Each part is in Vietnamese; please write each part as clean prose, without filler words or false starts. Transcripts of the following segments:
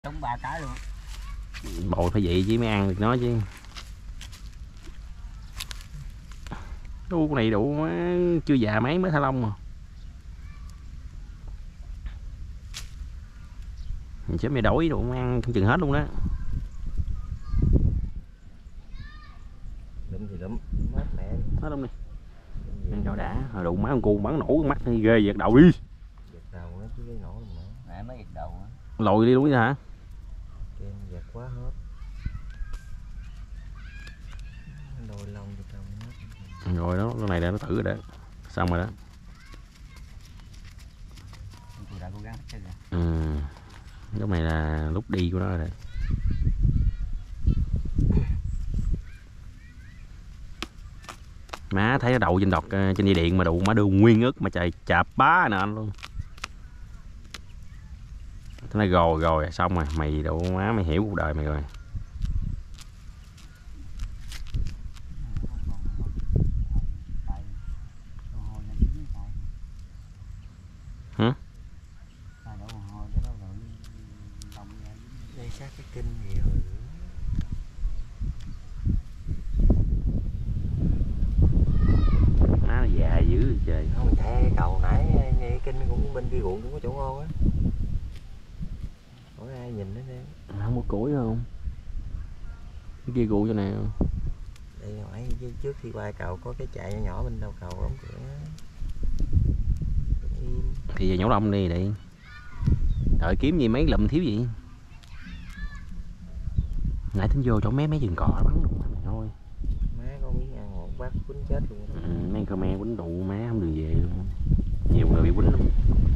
Đúng 3 cái luôn. Bội phải vậy chứ mới ăn được nó chứ. Con này đủ chưa già mấy mới thả lông mà. Mình sẽ mày đổi đủ ăn không chừng hết luôn đó. Lụm thì lụm, mát mẹ. Hết luôn đi. Ăn cho đã, hồi đụng má con cu bắn nổ con mắt ghê giật đầu đi. Giật đầu nó chứ cái nổ luôn nữa. Mẹ mới giật đầu á. Lồi đi luôn chứ hả? Kem giật quá hết. Đôi lông cho trong hết. Rồi đó, cái này đã nó thử rồi đó. Xong rồi đó. Tôi đã cố gắng hết trơn rồi. Ừ. Lúc này là lúc đi của nó rồi. Má thấy nó đậu trên đọt trên dây điện mà đụ má đưa nguyên ức mà trời chạp bá nè anh luôn. Nó rồi xong rồi mày đụ má mày hiểu cuộc đời mày rồi. Hả? Đây sát cái kinh nhiều rồi. Má nó già dữ trời. Không mình chạy cái cầu nãy nghe cái kinh cũng bên kia ruộng cũng có chỗ ngon á. Có ai nhìn nó xem. Không có củi không? Cái kia cụ cho nào? Đây nãy trước khi qua cầu có cái chạy nhỏ nhỏ bên đầu cầu đóng cửa. Thì giờ nhổ lông đi đi. Đợi kiếm gì mấy lùm thiếu gì. Nãy tính vô chỗ mấy rừng cỏ bắn luôn mày thôi. Má có miếng ăn một bát quýnh chết luôn. Mấy Khmer quýnh đụ má không được về luôn. Nhiều người bị quýnh lắm.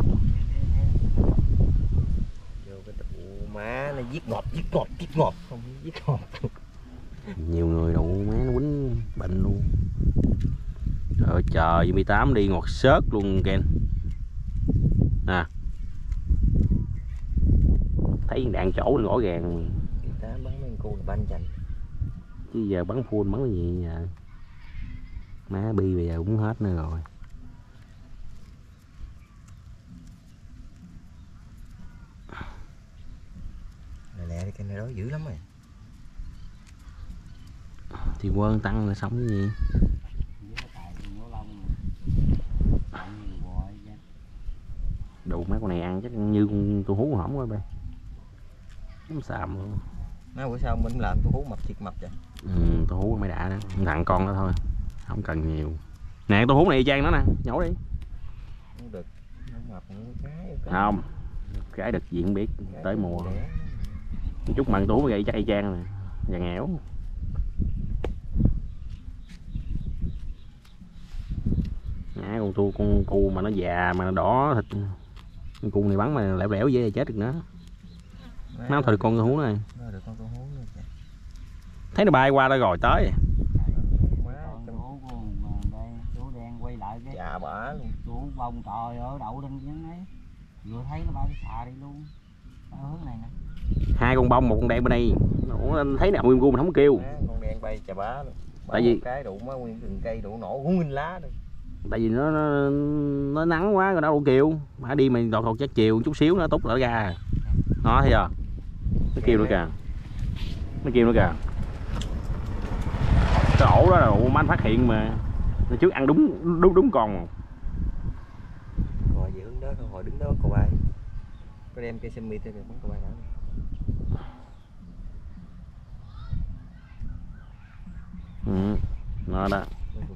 Vô cái tụ má nó giết ngọt không giết ngọt. Nhiều người đụ má nó quýnh bệnh luôn. Trời trời 18 đi ngọt xớt luôn Ken. À. Thấy đạn chỗ rõ ràng. 18 bắn mấy con cu là banh chành. Chứ giờ bắn full bắn cái gì giờ. Má bi bây giờ cũng hết nữa rồi. Lẹ cái này đó dữ lắm rồi. Thì quên tăng là sống cái gì. Đủ mấy con này ăn chắc như con tôi hú hỏng quá bay. Không xàm luôn. Má bữa sau mình làm tôi hú mập thiệt mập vậy. Tôi hú mấy đã đó. Thằng con đó thôi. Không cần nhiều. Nè tôi hú này y chang nó nè, nhổ đi. Không được. Nó mập cái. Không. Cái đực gì không biết, tới mùa. Chút mặn tôi hú vậy chắc y chang nè. Và nghèo. Nhá con cu mà nó già mà nó đỏ thịt. Con cu này bắn mà lẻo lẻo dễ chết được nữa. Nó thôi được con hú này. Thấy nó bay qua đó rồi tới. Chú đen quay lại cái dạ bả luôn. chú bông trời ở đậu lên cái ấy. Vừa thấy nó bay cái xà đi luôn. Ở hướng này nè. Hai con bông một con đen bên đây. Anh thấy nào nguyên cu mình không kêu. Con đen bay chà bá luôn. Tại vì cái đủ má nguyên rừng cây đủ nổ nguyên lá đi. Tại vì nó nắng quá rồi đâu đủ kêu. Mà đi mình đột chắc chiều chút xíu nó tút lại ra. Nó thấy chưa? Nó kêu nữa kìa. Nó kêu nữa kìa. Cái ổ đó là ổ mà anh phát hiện mà. Nó trước ăn đúng con. Rồi về hướng đó hồi đứng đó cậu bay. Có đem cây semi tới bắn cậu bay đó. Nó đó.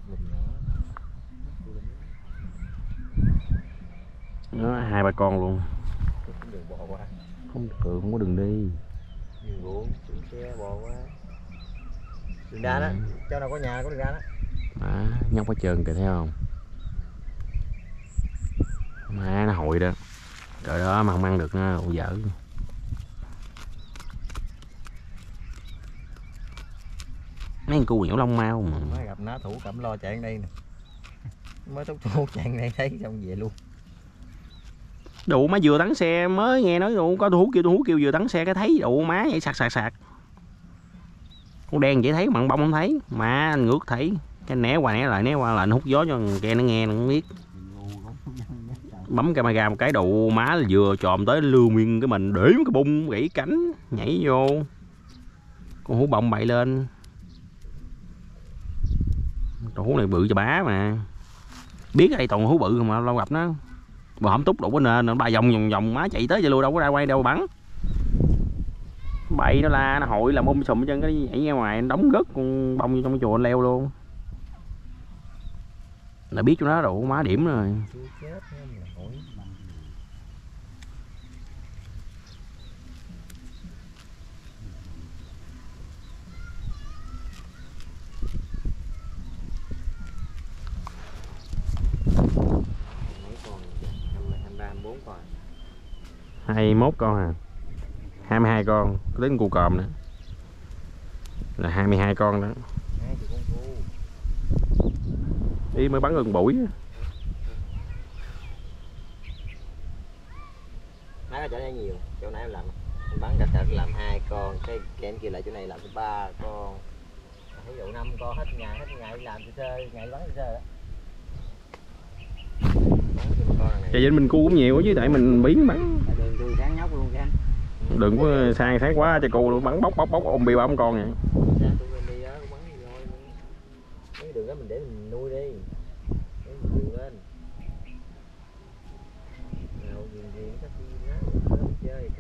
Nó 2-3 con luôn. Không được, không có đường đi. Đường ruộng, xe bò qua. Đường đa đó, chỗ nào có nhà có đường đa đó. Nhóc có trơn kìa thấy không? Má nó hội đó. Trời đó mà không ăn được nó dở. Mấy con cu nhổ lông mau mà. Mới gặp ná thủ cẩm lo chạy đây nè. Mới thúc thủ chạy đây thấy xong về luôn. Đủ má vừa tắn xe mới nghe nói đủ có tôi hú kêu vừa tắn xe cái thấy đủ má vậy sạc. Con đen vậy thấy mặn bông không thấy mà anh ngước thấy cái né qua lại nó hút gió cho ke nó nghe nó không biết. bấm camera một cái đụ má là vừa chòm tới lưu nguyên cái mình để cái bung gãy cánh nhảy vô, con hú bông bậy lên. Con hú này bự cho bá mà, biết ở đây toàn hú bự mà lâu gặp nó. Mà không túc đủ cái nền nó ba vòng vòng má chạy tới vậy luôn, đâu có ra quay đâu bắn. Bậy nó la nó hội làm sùm chân cái nhảy ra ngoài đóng gất con bông vô trong cái chùa leo luôn. Là biết cho nó đủ má điểm rồi. con 21 con à, 22 con, có đến cu còm nữa là 22 con đó. Ý mới bắn gần buổi. Nãy chỗ này nhiều, chỗ này em làm bắn gạch làm 2 con, cái em kia lại chỗ này làm 3 con, ví dụ 5 con hết ngày làm sơ ngày bắn sơ đó. Trời Vinh mình cu cũng nhiều chứ, tại mình biến bắn. Đường tôi sáng nhóc luôn kìa. Đừng có sang sáng quá cho cô luôn, bắn bóc ôm bia bấm con vậy. Cái đường đó mình để mình nuôi đi. Cái đường lên. Nào ghiền chắc nó chơi.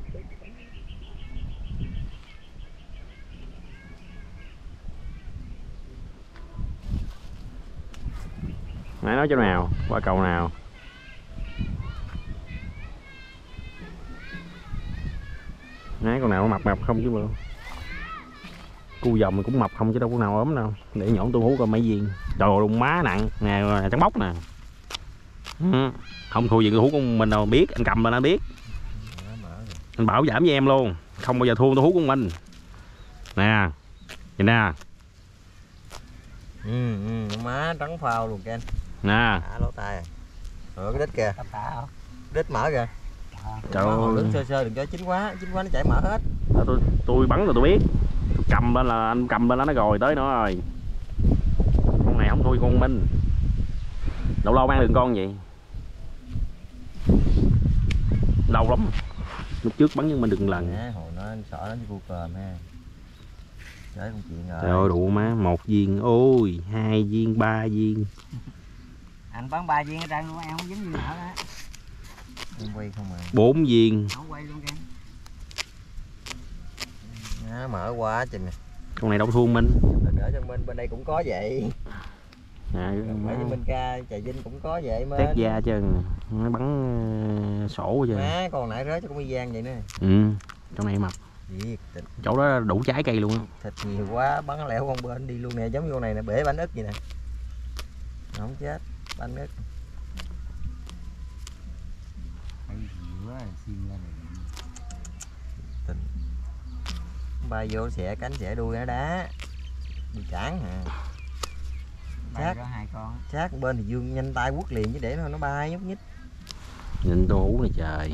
Nãy nói chỗ nào? Qua cầu nào? Nãy con nào nó mập không chứ bộ. Cu dòng mình cũng mập không chứ đâu có nào ốm đâu. Để nhổn tôi hú coi mấy viên. Trời ơi má nặng nè, trắng bóc nè. Không thua gì tôi hú của mình đâu, biết anh cầm lên nó biết. Anh bảo giảm với em luôn, không bao giờ thua tôi hú của mình. Nè, nhìn nè. Má trắng phao luôn kìa. Nè. Lỗ tai. Rồi cái đít kìa. Đít mở kìa. Trời ơi. Đứng sơ đừng cho chín quá nó chảy mỡ hết. Tôi bắn rồi tôi biết. Tôi cầm lên là anh cầm lên nó rồi tới nữa rồi. Con này không thui con Minh. Lâu lâu mang đường con vậy. Lâu lắm. Lúc trước bắn nhưng mình đừng lần. Hồi nó sợ nó như cu cờm ha. Trời con chuyện rồi. Trời ơi đủ má, 1 viên, ôi 2 viên, 3 viên. Anh bắn 3 viên ở đây luôn, em không dính viên nào đó. Em quay không à. 4 viên. Không quay luôn kìa. Mở quá chừng nè. Con này đâu thua Minh. Đỡ cho bên đây cũng có vậy. Mấy Minh ca Trà Vinh cũng có vậy mà. Tét da chứ, nó bắn sổ chứ. Má còn nãy rớt cho con mi giang vậy nè. Trong này mập. Thiệt, chỗ đó đủ trái cây luôn á. Thịt nhiều quá bắn lẻo con bên đi luôn nè, giống như con này nè, bể bánh ức vậy nè. Không chết, bánh ức. Bay vô xẻ cánh xẻ đuôi nó đá. Đi cản hả? Bay có 2 con. Sát bên thì Dương nhanh tay quất liền chứ để nó bay nhúc nhích. Nhìn tô hú này trời.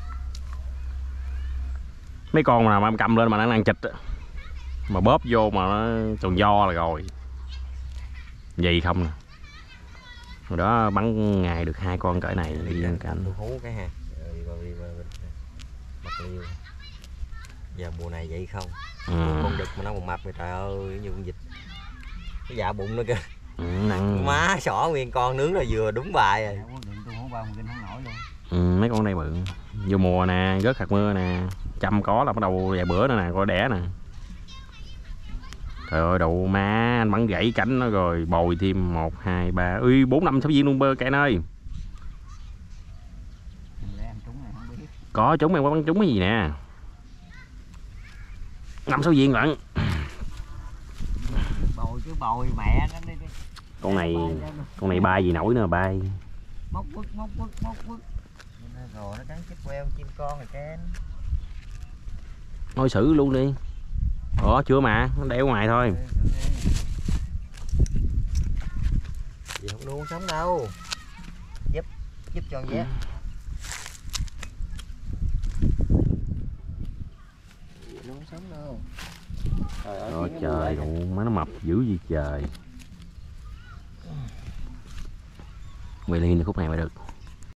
Mấy con nào mà em cầm lên mà nó ăn chịch á, mà bóp vô mà nó tròn do là rồi. Vậy không nè. Hồi đó bắn ngày được 2 con cỡ này đi ăn cạnh. Tô hú cái ha. Rồi bạc liêu. Giờ mùa này vậy không. Con đực mà nó còn mập rồi trời ơi, như con vịt. Cái dạ bụng nữa kìa. Nặng. Má xỏ nguyên con nướng là vừa đúng bài rồi. Mấy con này bự. Vô mùa nè, rớt hạt mưa nè, chăm có là bắt đầu vài bữa nữa nè, coi đẻ nè. Trời ơi đậu má, anh bắn gãy cánh nó rồi bồi thêm 1, 2, 3, 4, 5, 6 viên luôn bơ cạn ơi. Có trúng em có bắn trúng cái gì nè. 5, 6 viên lận. Bồi chứ bồi mẹ nó đi. Con này bay gì nổi nữa bay. Móc quất. Rồi nó cắn chết queo chim con rồi kén. Thôi xử luôn đi. Chưa mà, nó đeo ngoài thôi. Gì không nuôi sống đâu. Giúp cho con vé. Nó không sống đâu. Trời trời, má nó mập dữ gì trời. Quay liền khúc này mà được.